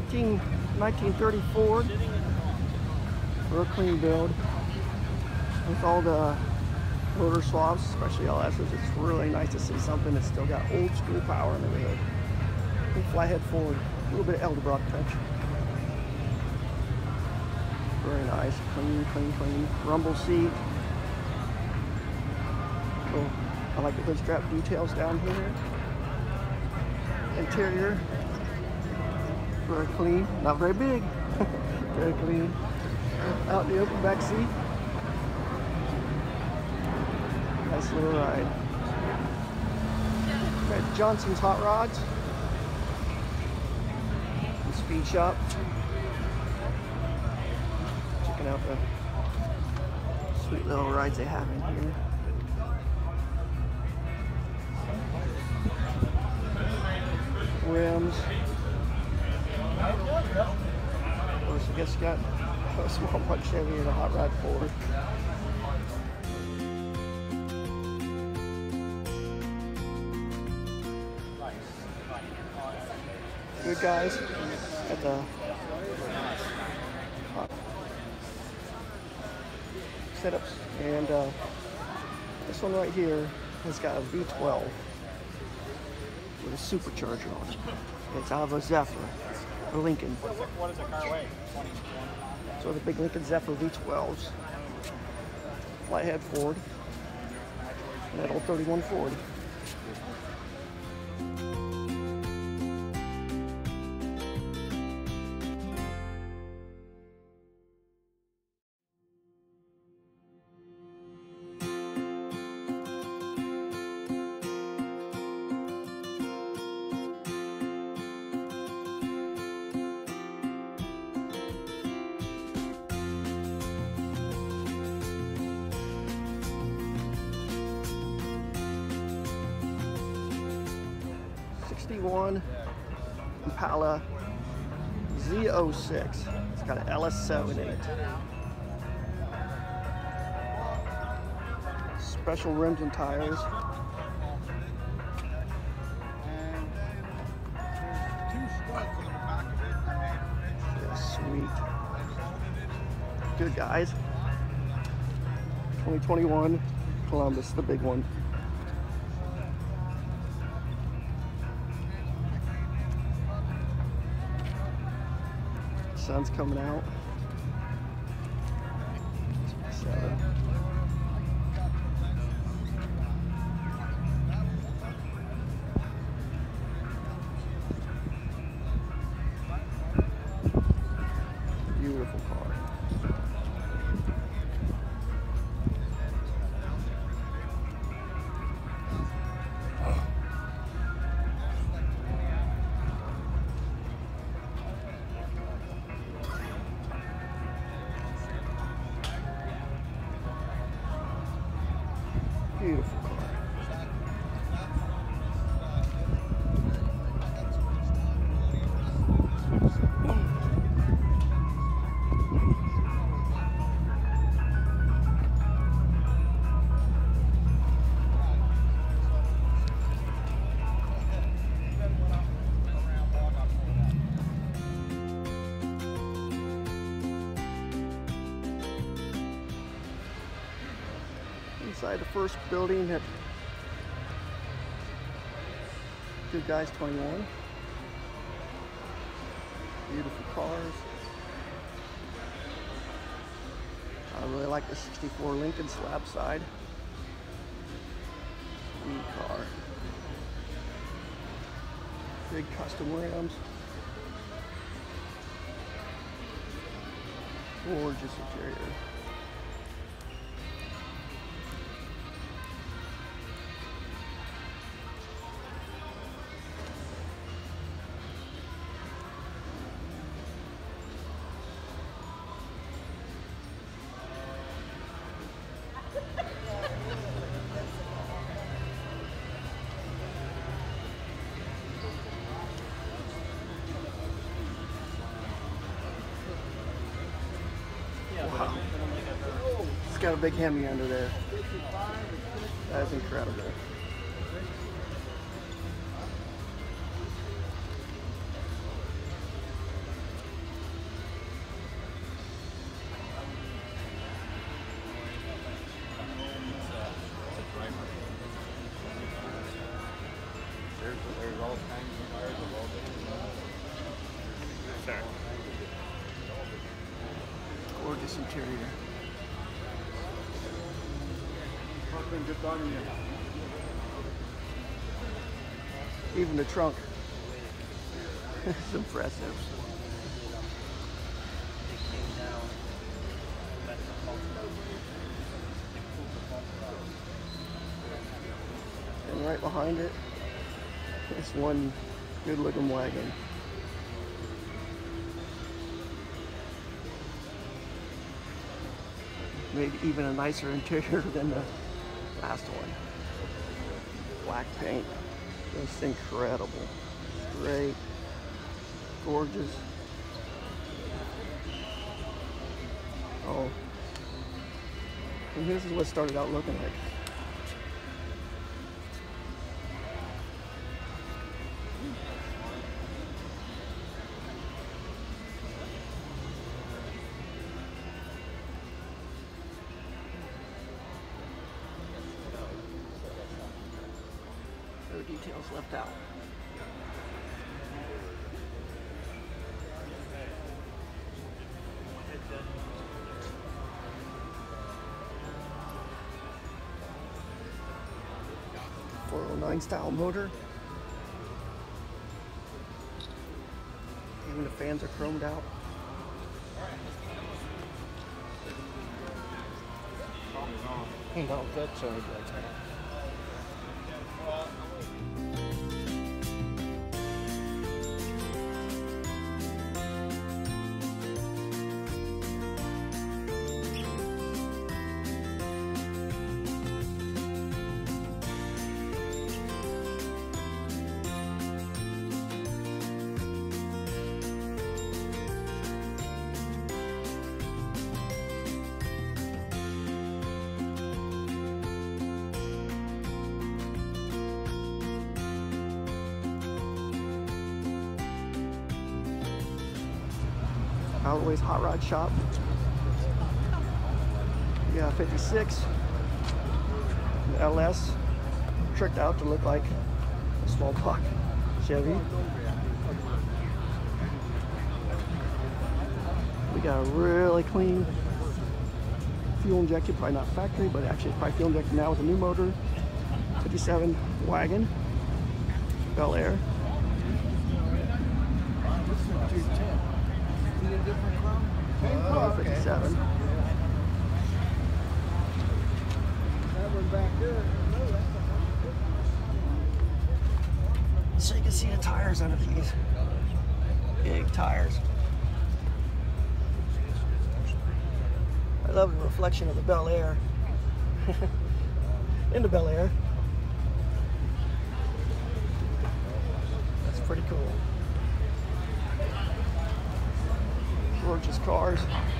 1930 Ford. Real clean build with all the motor swaps, especially LS's. It's really nice to see something that's still got old school power in the hood. And flathead Ford, a little bit of Eldebrock touch. Very nice, clean, clean, clean. Rumble seat. Oh, I like the hood strap details down here. Interior, very clean, not very big, very clean. Out in the open back seat. Nice little ride. Got Johnson's Hot Rods. The speed shop. Checking out the sweet little rides they have in here. Rims. Of course, I guess you got a small block Chevy and a hot rod Ford. Good guys at the setups, and this one right here has got a V12 with a supercharger on it. It's out of a Zephyr, or Lincoln. What does the car weigh? So the big Lincoln Zephyr V12s. Flathead Ford. And that old 31 Ford. Impala Z06. It's got an LS7 in it. Special rims and tires. Yeah, sweet. Good guys. 2021 Columbus, the big one. Sun's coming out. Beautiful car. Beautiful car. Inside the first building at Good Guys 21. Beautiful cars. I really like the 64 Lincoln slab side. Sweet car. Big custom rims. Gorgeous interior. Wow. It's got a big Hemi under there. That is incredible. Sure. Gorgeous interior. Even the trunk is impressive. And right behind it is one good looking wagon. Maybe even a nicer interior than the last one. Black paint, just incredible. Great, gorgeous. Oh, and this is what it started out looking like. No details left out. .409 style motor. Even the fans are chromed out. No, that's right. Always hot rod shop. Yeah, 56 LS, tricked out to look like a small block Chevy. We got a really clean fuel injected, probably not factory, but actually probably fuel injected now with a new motor. 57 wagon, Bel Air. 57. So you can see the tires under these. Big tires. I love the reflection of the Bel Air in the Bel Air. That's pretty cool. Gorgeous cars.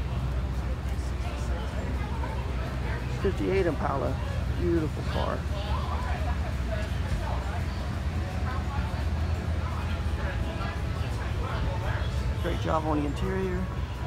58 Impala, beautiful car. Great job on the interior.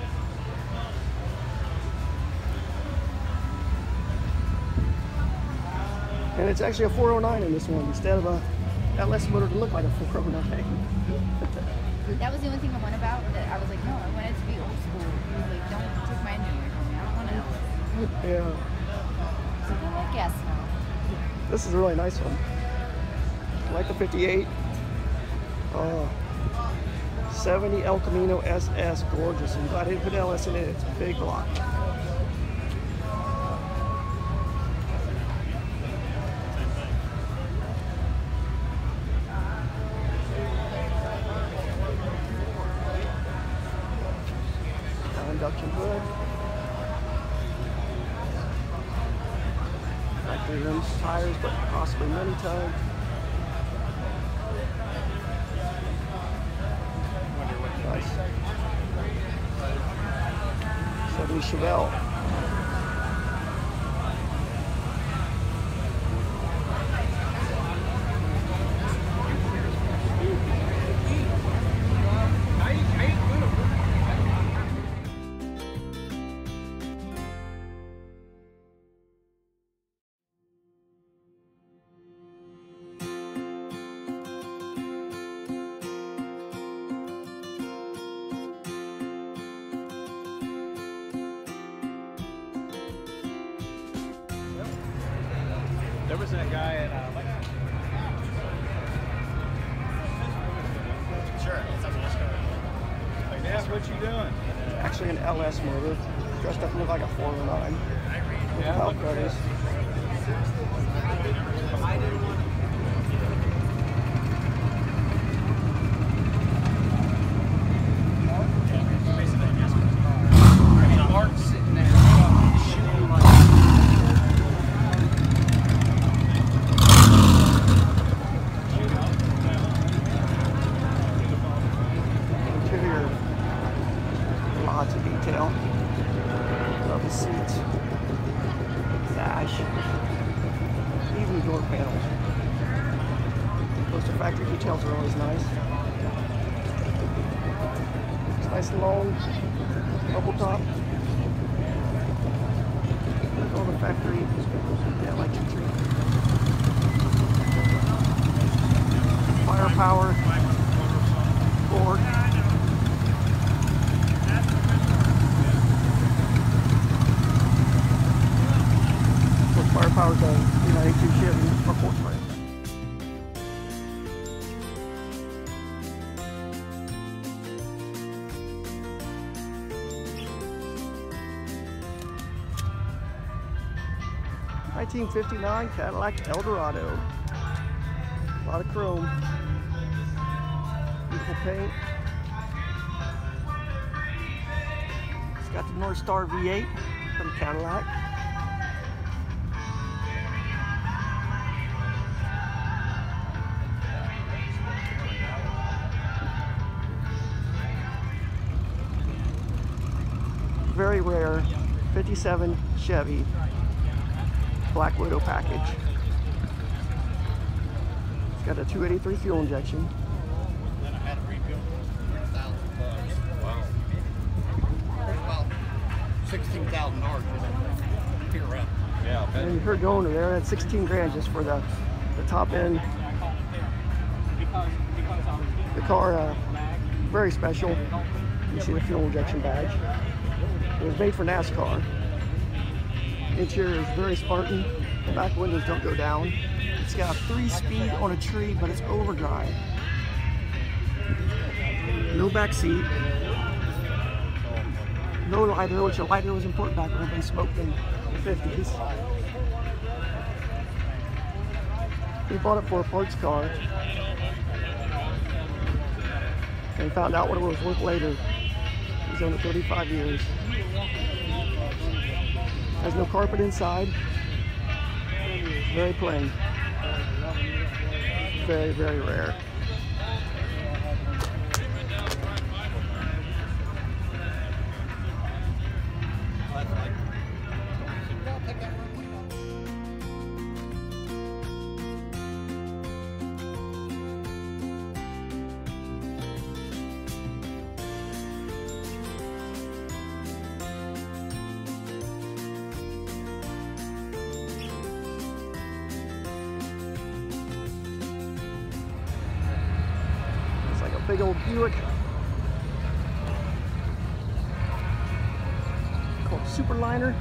And it's actually a 409 in this one instead of a LS motor to look like a 409. That was the only thing I went about that I was like, no, I want it to be old school. He was like, don't take my engineer from me. I don't want to. Yeah. So I'm like, yes. This is a really nice one. I like the 58. 70 El Camino SS, gorgeous. I'm glad I didn't put LS in it. It's a big block. Induction hood. Factory rims, tires, but possibly many times. Nice. 70 Chevelle. There was that guy at sure, it's up to this car. Like, Dad, what you doing? Actually an LS motor. Dressed up to look like a 409. Yeah, How that is. Mark's sitting there shooting like Interior, lots of detail. Love the seats, dash, even the door panels. Those factory details are always nice. It's nice and long, bubble top. All the factory, yeah, electric. Firepower, Ford. Firepower's a 392 Chevy or Ford. '59 Cadillac Eldorado. A lot of chrome. Beautiful paint. It's got the North Star V8 from Cadillac. Very rare 57 Chevy Black Widow package. It's got a 283 fuel injection. Then I had a rebuild $1,000. Wow. There's about $16,000 here around. Yeah, I bet. And you heard the owner there, that's 16 grand just for the top end. The car, very special. You see the fuel injection badge. It was made for NASCAR. Interior is very Spartan. The back windows don't go down. It's got a 3-speed on a tree, but it's overdrive. No back seat. No lighter, which a lighter was important back when they smoked in the 50s. We bought it for a parts car and found out what it was worth later. It was owned it 35 years. Has no carpet inside. Very plain. Very, very rare. Big old Buick called Superliner.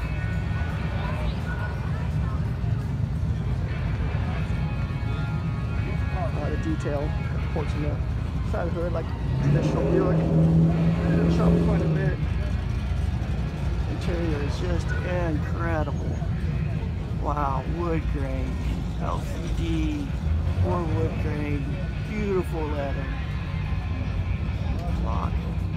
A lot of detail, ports on the side of the hood like traditional Buick. Sharp quite a bit. Interior is just incredible. Wow, wood grain, LCD, more wood grain, beautiful leather. Wow.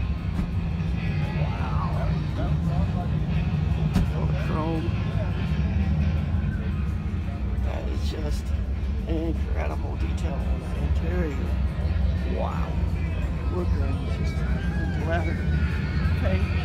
All the chrome. That is just incredible detail on the interior. Wow. Wood grain is just leather. Okay.